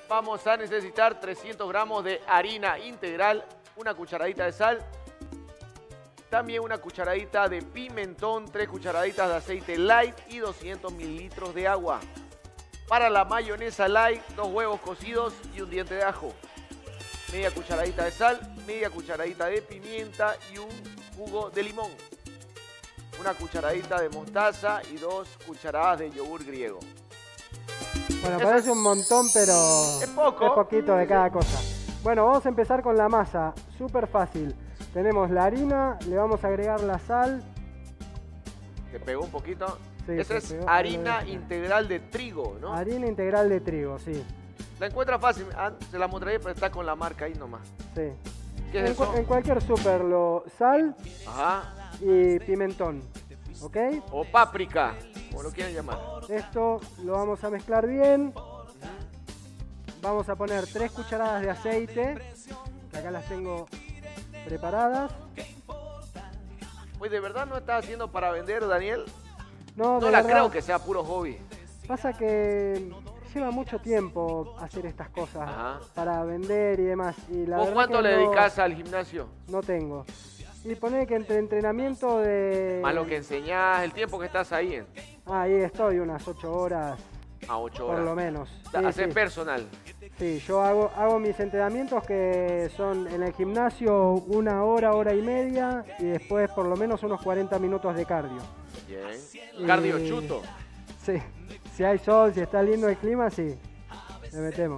vamos a necesitar 300 gramos de harina integral, una cucharadita de sal, también una cucharadita de pimentón, 3 cucharaditas de aceite light y 200 mililitros de agua. Para la mayonesa light, 2 huevos cocidos y un diente de ajo. Media cucharadita de sal, media cucharadita de pimienta y un jugo de limón. Una cucharadita de mostaza y 2 cucharadas de yogur griego. Bueno, parece un montón, pero es poco. Es poquito de cada cosa. Bueno, vamos a empezar con la masa. Súper fácil. Tenemos la harina, le vamos a agregar la sal. ¿Te pegó un poquito? Sí, esa es harina integral de trigo, ¿no? Harina integral de trigo, sí. La encuentra fácil, se la mostraré, pero está con la marca ahí nomás. Sí. ¿Qué es eso? En cualquier súper, sal Ajá. y pimentón, ¿ok? O páprica, como lo quieran llamar. Esto lo vamos a mezclar bien. Vamos a poner 3 cucharadas de aceite, que acá las tengo preparadas. Pues ¿de verdad no estás haciendo para vender, Daniel? No la creo que sea puro hobby. Pasa que lleva mucho tiempo hacer estas cosas. Ajá. Para vender y demás. Y la ¿Vos verdad cuánto que le dedicás al gimnasio? No tengo. Y poné que entre entrenamiento de... Más lo que enseñás, el tiempo que estás ahí. Ahí estoy unas 8 horas. A 8 horas. Por lo menos. Hacer personal. Sí, yo hago mis entrenamientos que son en el gimnasio 1 hora, hora y media. Y después por lo menos unos 40 minutos de cardio. Bien. Cardio chuto. Sí. Si hay sol, si está lindo el clima, sí. Le metemos.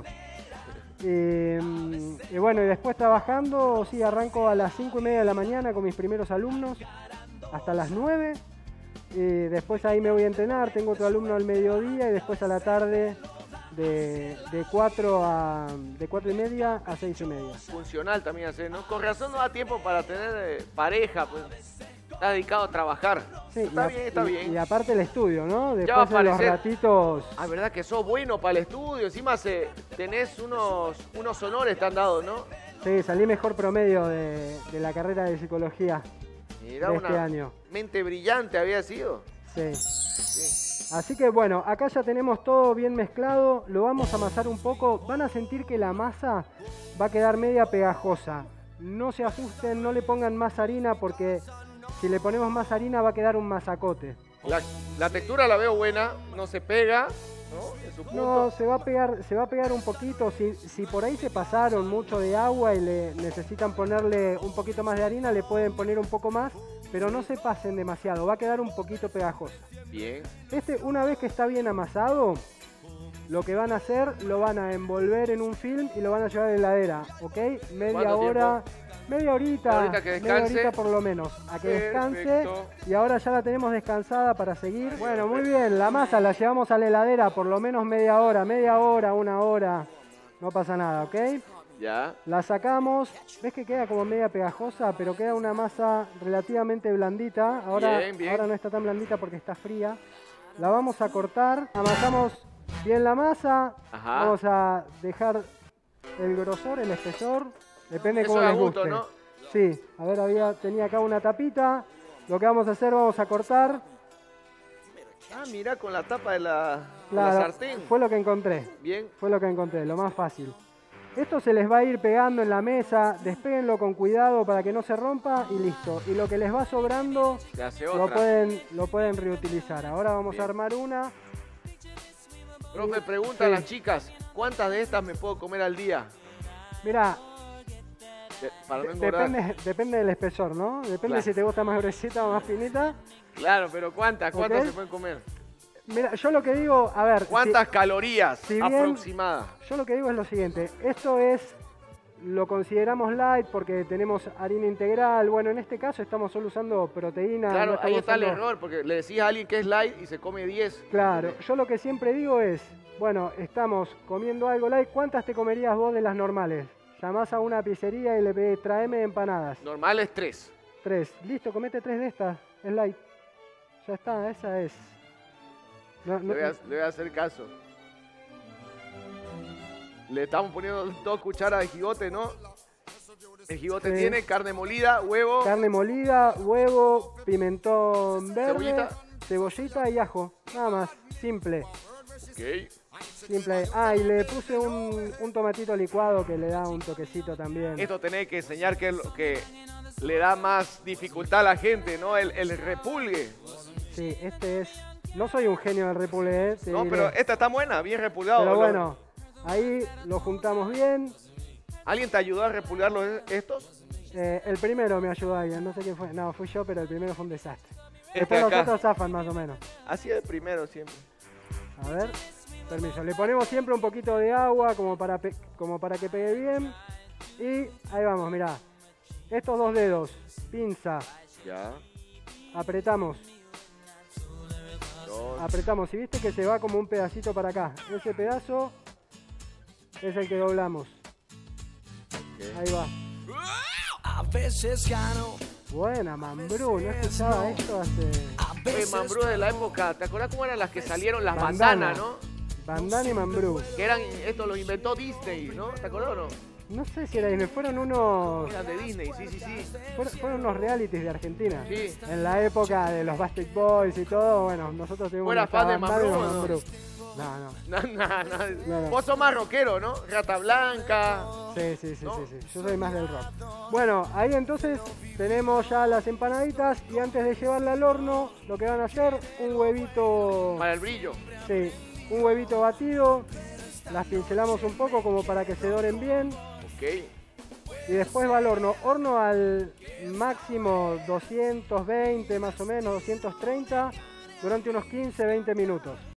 Y bueno, y después trabajando, sí, arranco a las 5:30 de la mañana con mis primeros alumnos hasta las 9. Y después ahí me voy a entrenar, tengo otro alumno al mediodía y después a la tarde de 4:30 a 6:30. Funcional también hacer, ¿no? Con razón no da tiempo para tener pareja, pues está dedicado a trabajar. Sí, está bien. Y aparte el estudio, ¿no? Ya va a Después de los aparecer. ratitos... Ah, verdad que sos bueno para el estudio, encima tenés unos honores, te han dado, ¿no? Sí, salí mejor promedio de la carrera de psicología. Mirá, de este año. Mente brillante había sido. Sí. Así que bueno, acá ya tenemos todo bien mezclado, lo vamos a amasar un poco. Van a sentir que la masa va a quedar media pegajosa. No se asusten, no le pongan más harina porque si le ponemos más harina va a quedar un masacote. La textura la veo buena, no se pega, ¿no? En su punto. No, se va a pegar un poquito. Si por ahí se pasaron mucho de agua y le necesitan ponerle un poquito más de harina, le pueden poner un poco más, pero no se pasen demasiado, va a quedar un poquito pegajoso. Bien. Una vez que está bien amasado, lo que van a hacer, lo van a envolver en un film y lo van a llevar a la heladera, ¿ok? Media hora, media horita que descanse. Media horita por lo menos, a que descanse. Y ahora ya la tenemos descansada para seguir. Bueno, muy bien, la masa la llevamos a la heladera por lo menos media hora, 1 hora, no pasa nada, ¿ok? Ya. La sacamos, ves que queda como media pegajosa, pero queda una masa relativamente blandita. Ahora no está tan blandita porque está fría. La vamos a cortar, amasamos bien la masa. Ajá. Vamos a dejar el grosor, el espesor, depende de cómo les guste, ¿no? Sí, a ver, tenía acá una tapita. Lo que vamos a hacer, vamos a cortar. Ah, mirá, con la tapa de la sartén. Fue lo que encontré. Bien. Fue lo que encontré, lo más fácil. Esto se les va a ir pegando en la mesa, despéguenlo con cuidado para que no se rompa y listo. Y lo que les va sobrando lo pueden reutilizar. Ahora vamos a armar una. Profe, preguntan las chicas, ¿cuántas de estas me puedo comer al día? Mirá, para no engordar. depende del espesor, ¿no? Depende si te gusta más gruesita o más finita. Claro, pero ¿cuántas se pueden comer? Mira, yo lo que digo, a ver... ¿Cuántas calorías aproximadas? Yo lo que digo es lo siguiente, esto lo consideramos light porque tenemos harina integral. Bueno, en este caso estamos solo usando proteína. Claro, ahí está el error, porque le decís a alguien que es light y se come 10. Claro, yo lo que siempre digo es, bueno, estamos comiendo algo light, ¿cuántas te comerías vos de las normales? Llamás a una pizzería y le pedís, tráeme empanadas. Normales 3. 3, listo, comete 3 de estas, es light. Ya está, esa es. Le voy a hacer caso. Le estamos poniendo 2 cucharas de jigote, ¿no? El jigote tiene carne molida, huevo. Carne molida, huevo, pimentón verde, cebollita y ajo. Nada más, simple. Ok. Simple. Ah, y le puse un tomatito licuado que le da un toquecito también. Esto tenés que enseñar que es lo que le da más dificultad a la gente, ¿no? El repulgue. Sí, este es... No soy un genio del repulgue, te No, diré. pero esta está buena, bien repulgado. Pero bueno, ahí lo juntamos bien. ¿Alguien te ayudó a repulgar estos? El primero me ayudó alguien, no sé quién fue. No, fui yo, pero el primero fue un desastre. Este Después los acá. otros zafan más o menos. Así es el primero siempre. A ver, permiso. Le ponemos siempre un poquito de agua como para que pegue bien. Y ahí vamos, mirá. Estos dos dedos, pinza, Ya. apretamos. Dos. Apretamos. Y viste que se va como un pedacito para acá. Ese pedazo es el que doblamos. Okay. Ahí va. A veces gano. Buena, Mambrú. No escuchaba esto hace... Oye, Mambrú de la época, ¿te acordás cómo eran las que salieron las Bandana. bandanas, no? Bandana y Mambrú. Que eran, esto lo inventó Disney, ¿no? ¿Te acordás o no? No sé si era Disney, fueron unos... Eran de Disney, sí. Fueron unos realities de Argentina. Sí. En la época de los Backstreet Boys y todo, bueno, nosotros tuvimos ¿Fuera nuestra fan de bandana y Mambrú los o no? Mambrú. No. Vos sos más rockero, ¿no? Rata Blanca. Sí. ¿No? Yo soy más del rock. Bueno, ahí entonces tenemos ya las empanaditas y antes de llevarla al horno, lo que van a hacer, un huevito... Para el brillo. Sí, un huevito batido. Las pincelamos un poco como para que se doren bien. Ok. Y después va al horno. Horno al máximo 220 más o menos, 230, durante unos 15-20 minutos.